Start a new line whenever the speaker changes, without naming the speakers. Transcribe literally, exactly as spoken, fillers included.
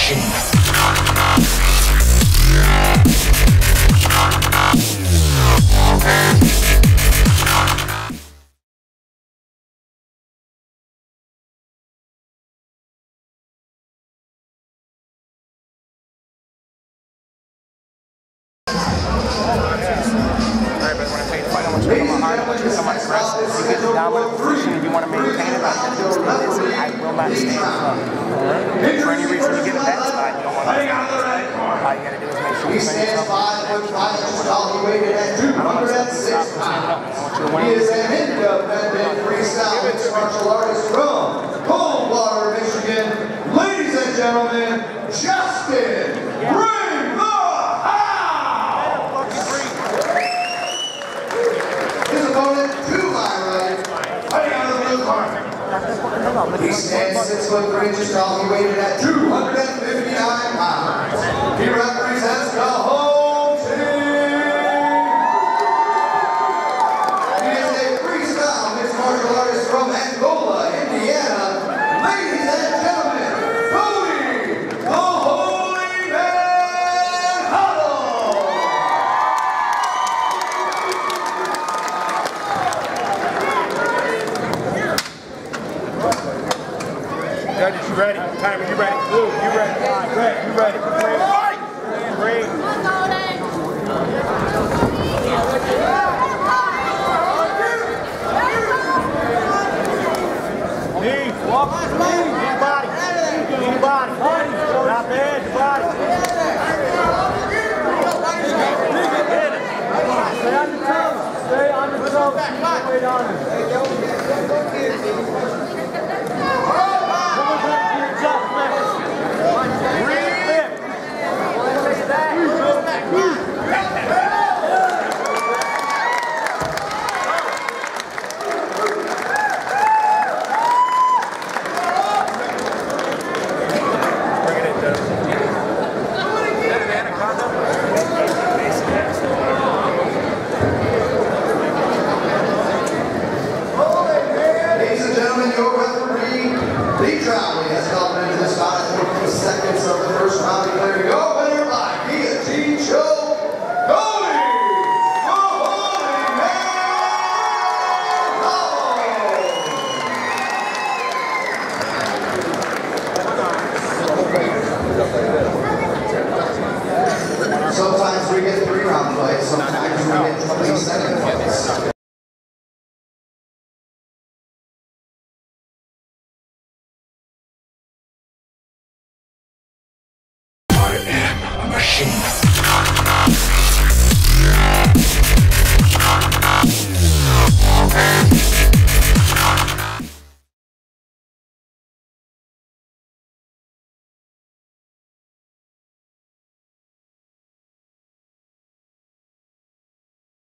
Production.
Ladies and gentlemen, this is called
you get the dominant position and you want to maintain it, I'm going to do this. I will not stand up. For any reason you get a bad spot, you don't want to stand up. All you got to do is make sure
he
you finish
stands
up.
five foot five inches tall. He weighed in at two hundred six pounds. He is an independent freestyle mixed martial artist from Coldwater, Michigan. Ladies and gentlemen, Justin, bring the house! His opponent, to my right, fighting out of the blue corner. He stands six foot three inches tall. He weighed in at two hundred fifty-nine pounds. He represents the home team. He is a freestyle mixed martial artist from Angola, Indiana. Ladies and gentlemen, Cody, the Holy Man Huddle.
Judges, you ready? Timer, you ready? Blue, you ready? Red, you ready? Green, fight! Green. Knees, walk, knees, knee body. Knee body. Not bad, your body. Stay on your toes. Stay on your toes. Keep your weight on it.
Has helped into this five point two seconds of the first round, declaring your winner by guillotine choke, Cody, the Holy Man Huddle. Sometimes we get three round fights, sometimes we get twenty second fights.